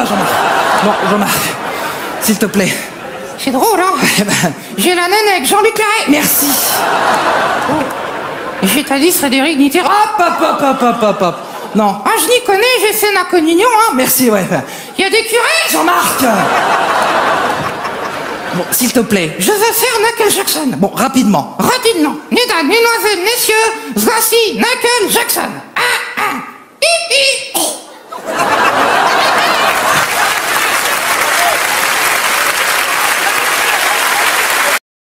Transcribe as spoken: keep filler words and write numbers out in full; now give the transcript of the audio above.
Jean-Marc. Bon, Jean-Marc, s'il te plaît. C'est drôle, hein? Eh ben, J'ai la naine avec Jean-Luc Lahaye. merci. Oh. J'ai t'as dit Frédéric Mitterrand. Hop, hop, hop, hop, hop, hop, hop. Non. Ah, je n'y connais, j'ai fait ma communion, hein. Merci, ouais. Il y a des curés. Jean-Marc. Bon, s'il te plaît. Je veux faire Michael Jackson. Bon, rapidement. Rapidement. Mesdames, mesdemoiselles, messieurs, voici Michael Jackson.